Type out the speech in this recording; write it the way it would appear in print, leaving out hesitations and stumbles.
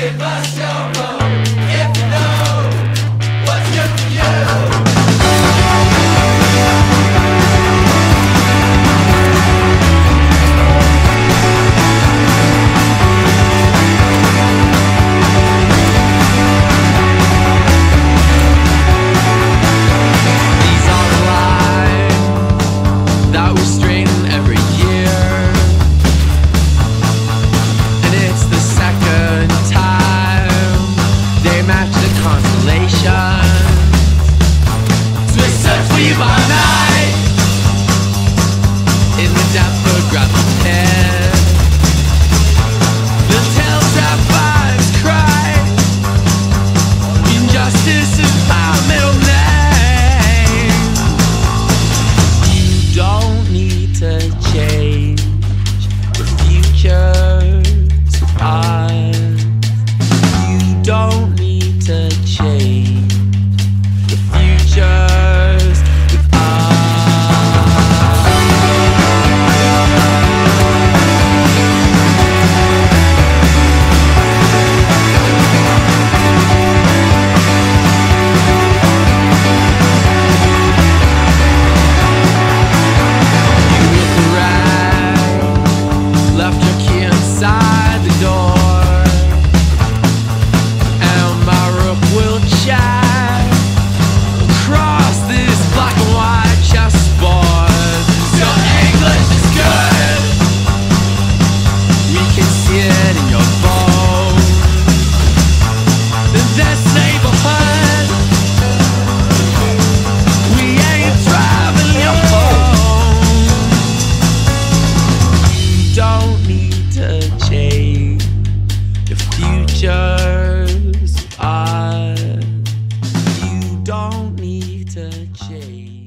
It must go home if you know what's good for you. Don't need to change the futures with You hit the rag, left your key inside the door. Don't need to change the futures of us. You don't need to change.